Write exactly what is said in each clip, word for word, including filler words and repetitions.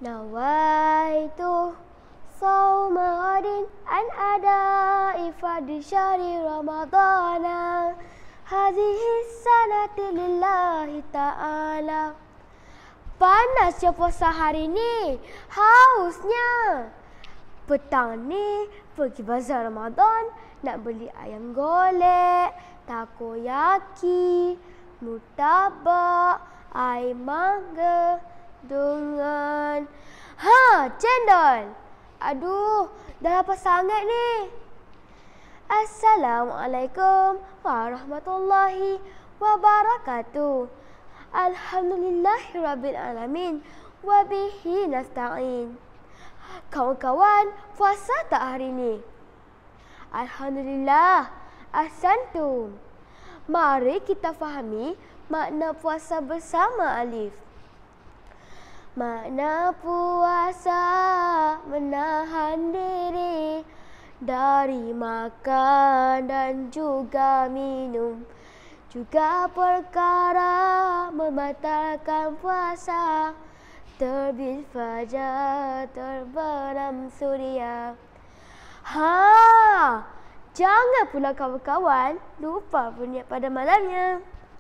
Nawaitu sawma ghadin an adai fadli syahri ramadana hadhihi sanati lillahi ta'ala. Panas ya puasa hari ni, hausnya. Petang ni pergi bazar Ramadan nak beli ayam golek, takoyaki, murtabak, air mangga dengan ha, cendol. Aduh, dah lapar sangat ni. Assalamualaikum warahmatullahi wabarakatuh. Alhamdulillahirabbil alamin wa bihi nasta'in. Kawan-kawan, puasa tak hari ni? Alhamdulillah, ahsantum. Mari kita fahami makna puasa bersama alif. Makna puasa menahan diri dari makan dan juga minum, juga perkara membatalkan puasa, terbit fajar, terbenam suria. Ha, jangan pula kawan-kawan lupa berniat pada malamnya.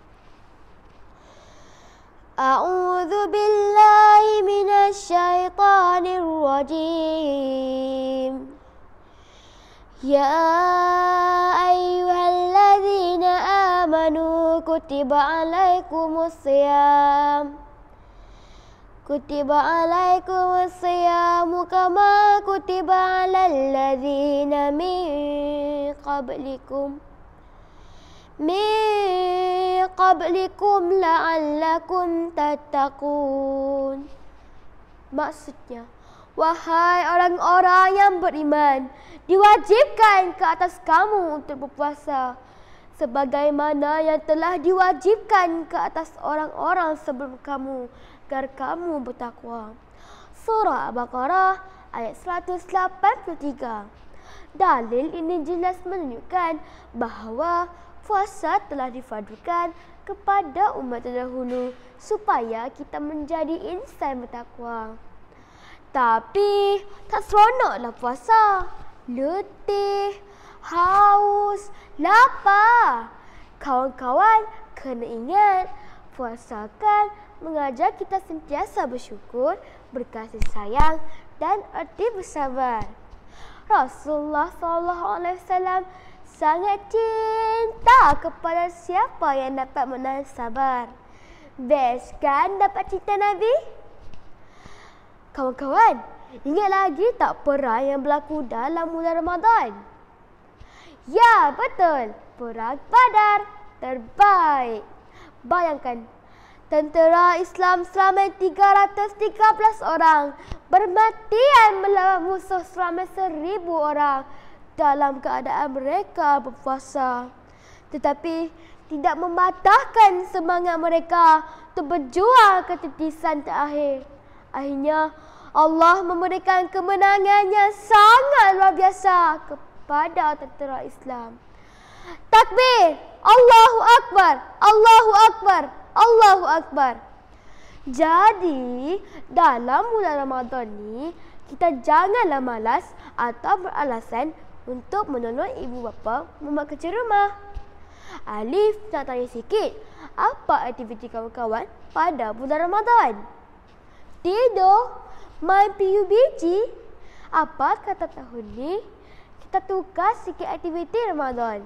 A'udzu billahi minasy syaithanir rajim. Ya ayyuhalladzina amanu kutiba alaikumus shiyam. Kutiba alaikumus shiyamu kama kutiba alal ladzina min qablikum. Min qablikum la'allakum tattaqun. Maksudnya, wahai orang-orang yang beriman, diwajibkan ke atas kamu untuk berpuasa sebagaimana yang telah diwajibkan ke atas orang-orang sebelum kamu agar kamu bertakwa. Surah Al-Baqarah ayat seratus lapan puluh tiga. Dalil ini jelas menunjukkan bahawa puasa telah difardukan kepada umat terdahulu supaya kita menjadi insan bertakwa. Tapi tak seronoklah puasa. Letih, haus, lapar. Kawan-kawan kena ingat, puasa kan mengajar kita sentiasa bersyukur, berkasih sayang dan erti bersabar. Rasulullah sallallahu alaihi wasallam sangat cinta kepada siapa yang dapat menahan sabar. Best kan dapat cinta Nabi? Kawan-kawan, ingat lagi tak perang yang berlaku dalam bulan Ramadan? Ya, betul. Perang Badar terbaik. Bayangkan, tentera Islam seramai tiga ratus tiga belas orang bermatian melawan musuh seramai seribu orang dalam keadaan mereka berpuasa. Tetapi tidak mematahkan semangat mereka untuk berjuang ke titisan terakhir. Akhirnya Allah memberikan kemenangan yang sangat luar biasa kepada tentera Islam. Takbir! Allahu Akbar! Allahu Akbar! Allahu Akbar! Jadi, dalam bulan Ramadan ni, kita janganlah malas atau beralasan untuk menolong ibu bapa membuat kerja rumah. Alif nak tanya sikit, apa aktiviti kawan-kawan pada bulan Ramadan? Tidur, main P U B G? Apa kata tahun ni kita tukar sikit aktiviti Ramadan?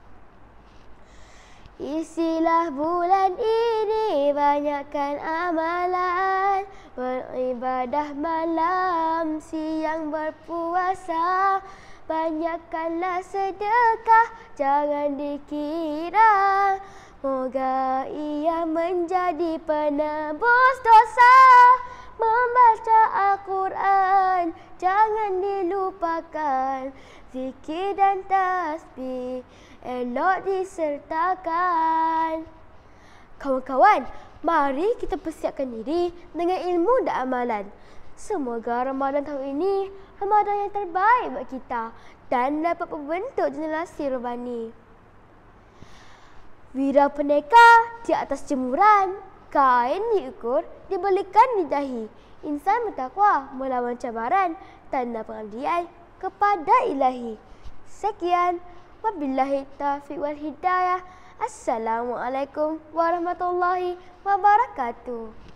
Isilah bulan ini banyakkan amalan, beribadah malam, siang berpuasa. Banyakkanlah sedekah, jangan dikira. Moga ia menjadi penebus dosa. Membaca Al-Quran jangan dilupakan. Zikir dan tasbih elok disertakan. Kawan-kawan, mari kita persiapkan diri dengan ilmu dan amalan. Semoga Ramadan tahun ini Ramadan yang terbaik buat kita dan dapat membentuk generasi robani. Wira peneka di atas jemuran, kain diukur, dibelikan di dahi. insan bertakwa melawan cabaran, tanda pengabdian kepada Ilahi. Sekian, wabillahi taufiq wal hidayah. Assalamualaikum warahmatullahi wabarakatuh.